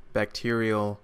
Bacterial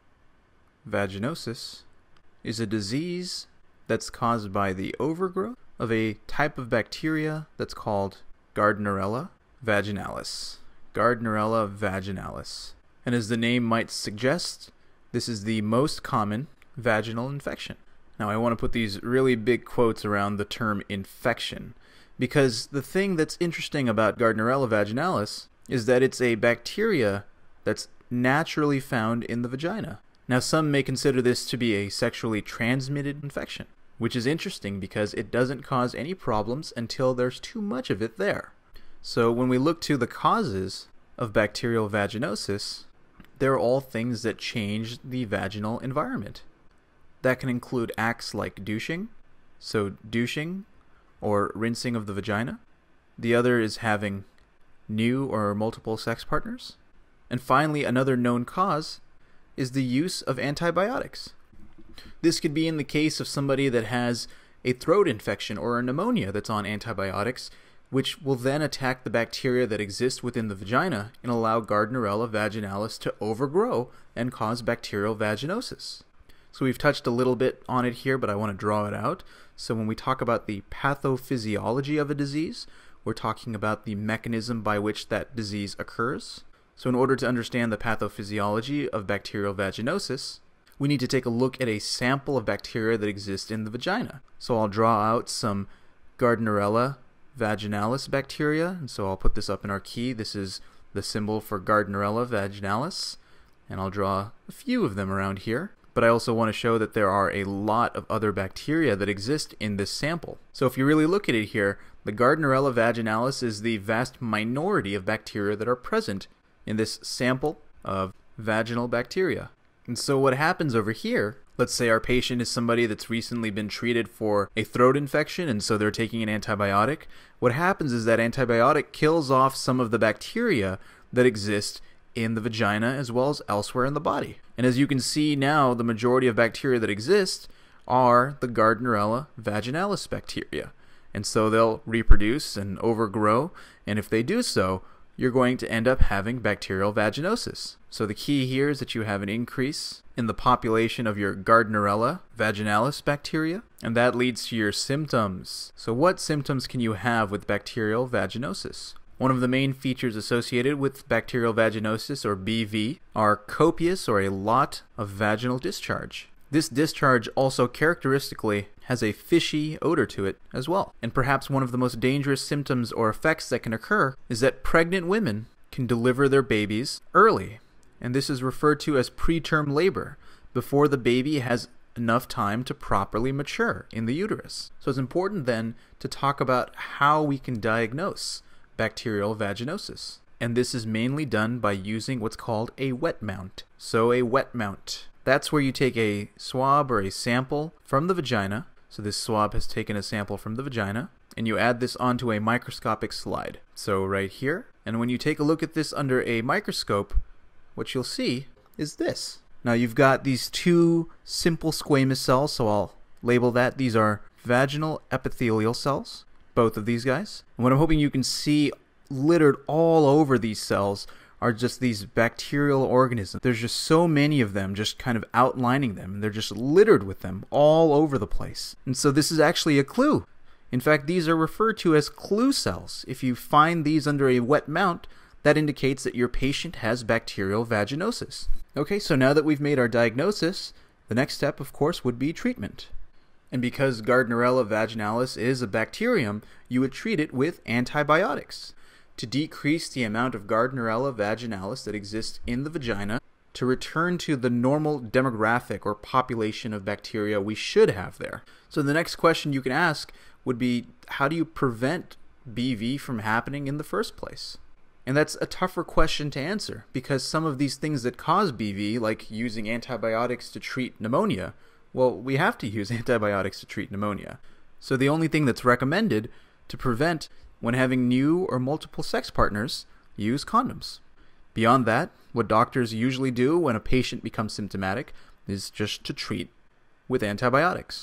vaginosis is a disease that's caused by the overgrowth of a type of bacteria that's called Gardnerella vaginalis. Gardnerella vaginalis. And as the name might suggest, this is the most common vaginal infection. Now I want to put these really big quotes around the term infection, because the thing that's interesting about Gardnerella vaginalis is that it's a bacteria that's naturally found in the vagina. Now some may consider this to be a sexually transmitted infection, which is interesting because it doesn't cause any problems until there's too much of it there. So when we look to the causes of bacterial vaginosis, they're all things that change the vaginal environment. That can include acts like douching, so douching or rinsing of the vagina. The other is having new or multiple sex partners. And finally, another known cause is the use of antibiotics. This could be in the case of somebody that has a throat infection or a pneumonia that's on antibiotics, which will then attack the bacteria that exist within the vagina and allow Gardnerella vaginalis to overgrow and cause bacterial vaginosis. So we've touched a little bit on it here, but I want to draw it out. So when we talk about the pathophysiology of a disease, we're talking about the mechanism by which that disease occurs. So in order to understand the pathophysiology of bacterial vaginosis, we need to take a look at a sample of bacteria that exist in the vagina. So I'll draw out some Gardnerella vaginalis bacteria, and so I'll put this up in our key. This is the symbol for Gardnerella vaginalis, and I'll draw a few of them around here. But I also want to show that there are a lot of other bacteria that exist in this sample. So if you really look at it here, the Gardnerella vaginalis is the vast minority of bacteria that are present in this sample of vaginal bacteria. And so what happens over here, let's say our patient is somebody that's recently been treated for a throat infection, and so they're taking an antibiotic. What happens is that antibiotic kills off some of the bacteria that exist in the vagina as well as elsewhere in the body. And as you can see now, the majority of bacteria that exist are the Gardnerella vaginalis bacteria. And so they'll reproduce and overgrow, and if they do so, you're going to end up having bacterial vaginosis. So the key here is that you have an increase in the population of your Gardnerella vaginalis bacteria, and that leads to your symptoms. So what symptoms can you have with bacterial vaginosis? One of the main features associated with bacterial vaginosis, or BV, are copious or a lot of vaginal discharge. This discharge also characteristically has a fishy odor to it as well. And perhaps one of the most dangerous symptoms or effects that can occur is that pregnant women can deliver their babies early. And this is referred to as preterm labor, before the baby has enough time to properly mature in the uterus. So it's important then to talk about how we can diagnose bacterial vaginosis. And this is mainly done by using what's called a wet mount. So a wet mount, that's where you take a swab or a sample from the vagina. So this swab has taken a sample from the vagina, and you add this onto a microscopic slide. So right here, and when you take a look at this under a microscope, what you'll see is this. Now you've got these two simple squamous cells, so I'll label that. These are vaginal epithelial cells, both of these guys. And what I'm hoping you can see littered all over these cells are just these bacterial organisms. There's just so many of them, just kind of outlining them, and they're just littered with them all over the place. And so this is actually a clue. In fact, these are referred to as clue cells. If you find these under a wet mount, that indicates that your patient has bacterial vaginosis. Okay, so now that we've made our diagnosis, the next step, of course, would be treatment. And because Gardnerella vaginalis is a bacterium, you would treat it with antibiotics to decrease the amount of Gardnerella vaginalis that exists in the vagina, to return to the normal demographic or population of bacteria we should have there. So the next question you can ask would be, how do you prevent BV from happening in the first place? And that's a tougher question to answer, because some of these things that cause BV, like using antibiotics to treat pneumonia, well, we have to use antibiotics to treat pneumonia. So the only thing that's recommended to prevent when having new or multiple sex partners, use condoms. Beyond that, what doctors usually do when a patient becomes symptomatic is just to treat with antibiotics.